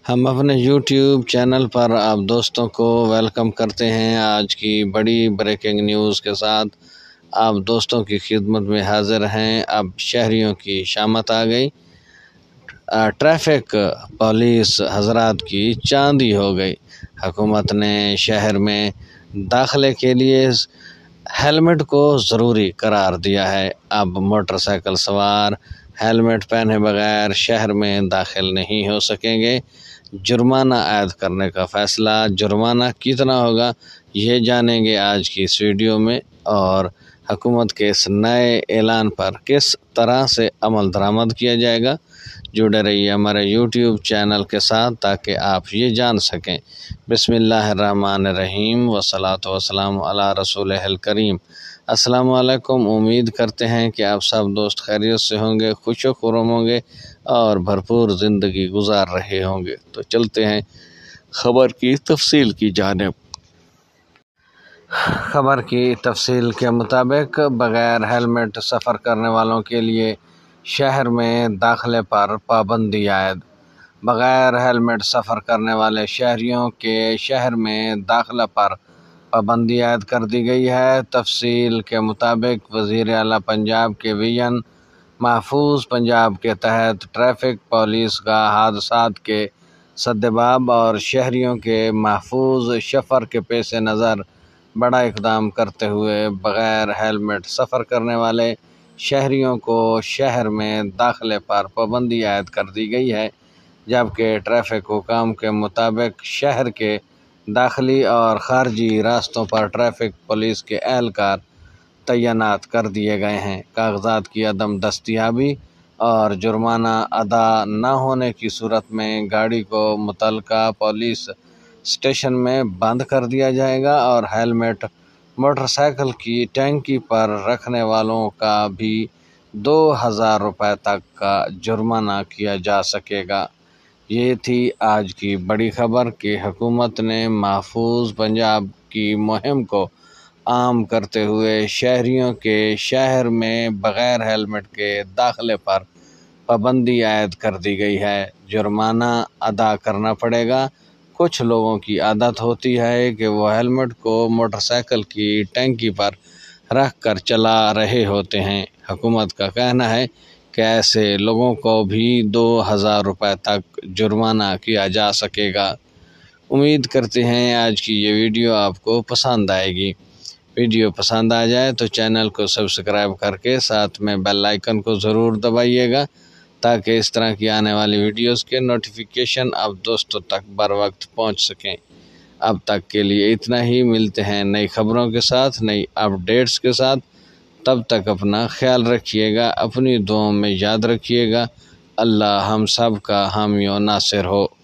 ہم اپنے YouTube channel پر آپ دوستوں کو ویلکم کرتے ہیں۔ آج کی بڑی بریکنگ نیوز کے ساتھ آپ دوستوں کی خدمت میں حاضر ہیں۔ اب شہریوں کی شامت آ گئی۔ ٹریفک پولیس حضرات کی چاندی ہو گئی۔ حکومت نے شہر میں داخلے کے لیے ہیلمٹ کو ضروری قرار دیا ہے۔ اب موٹر سائیکل سوار ہیلمٹ پہنے بغیر شہر میں داخل نہیں ہو سکیں گے۔ جرمانہ عائد کرنے کا فیصلہ، جرمانہ کتنا ہوگا یہ جانیں گے آج کی اس ویڈیو میں، اور حکومت کے اس نئے اعلان پر کس طرح سے عمل درآمد کیا جائے گا۔ جڑے رہیے ہمارے یوٹیوب چینل کے ساتھ تاکہ آپ یہ جان سکیں۔ بسم اللہ الرحمن الرحیم والصلاۃ والسلام علی رسول الکریم۔ السلام علیکم۔ امید کرتے ہیں کہ آپ سب دوست خیریت سے ہوں گے، خوش و خرم ہوں گے اور بھرپور زندگی گزار رہے ہوں گے۔ تو چلتے ہیں خبر کی تفصیل کی جانب۔ خبر کی تفصیل کے مطابق بغیر ہیلمٹ سفر کرنے والوں کے لیے شہر میں داخلے پر پابندی عائد۔ بغیر ہیلمٹ سفر کرنے والے شہریوں کے شہر میں داخلہ پر پابندی عائد کر دی گئی ہے۔ تفصیل کے مطابق وزیر اعلیٰ پنجاب کے ویژن محفوظ پنجاب کے تحت ٹریفک پولیس کا حادثات کے سدباب اور شہریوں کے محفوظ سفر کے پیش نظر بڑا اقدام کرتے ہوئے بغیر ہیلمٹ سفر کرنے والے شہریوں کو شہر میں داخلے پر پابندی عائد کر دی گئی ہے، جبکہ ٹریفک حکام کے مطابق شہر کے داخلی اور خارجی راستوں پر ٹریفک پولیس کے اہلکار تعینات کر دیے گئے ہیں۔ کاغذات کی عدم دستیابی اور جرمانہ ادا نہ ہونے کی صورت میں گاڑی کو متعلقہ پولیس اسٹیشن میں بند کر دیا جائے گا، اور ہیلمٹ موٹر سائیکل کی ٹینکی پر رکھنے والوں کا بھی 2000 روپے تک کا جرمانہ کیا جا سکے گا۔ یہ تھی آج کی بڑی خبر کہ حکومت نے محفوظ پنجاب کی مہم کو عام کرتے ہوئے شہریوں کے شہر میں بغیر ہیلمٹ کے داخلے پر پابندی عائد کر دی گئی ہے۔ جرمانہ ادا کرنا پڑے گا۔ کچھ لوگوں کی عادت ہوتی ہے کہ وہ ہیلمٹ کو موٹر سائیکل کی ٹینکی پر رکھ کر چلا رہے ہوتے ہیں۔ حکومت کا کہنا ہے کہ ایسے لوگوں کو بھی 2000 روپے تک جرمانہ کیا جا سکے گا۔ امید کرتے ہیں آج کی یہ ویڈیو آپ کو پسند آئے گی۔ ویڈیو پسند آ جائے تو چینل کو سبسکرائب کر کے ساتھ میں بیل آئیکن کو ضرور دبائیے گا تاکہ اس طرح کی آنے والی ویڈیوز کے نوٹیفیکیشن آپ دوستوں تک بر وقت پہنچ سکیں۔ اب تک کے لیے اتنا ہی، ملتے ہیں نئی خبروں کے ساتھ، نئی اپڈیٹس کے ساتھ۔ تب تک اپنا خیال رکھیے گا، اپنی دعاؤں میں یاد رکھیے گا۔ اللہ ہم سب کا حامی و ناصر ہو۔